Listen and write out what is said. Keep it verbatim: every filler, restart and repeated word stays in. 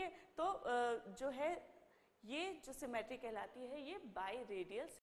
है, तो जो है ये जो सिमेट्री कहलाती है ये बाई रेडियल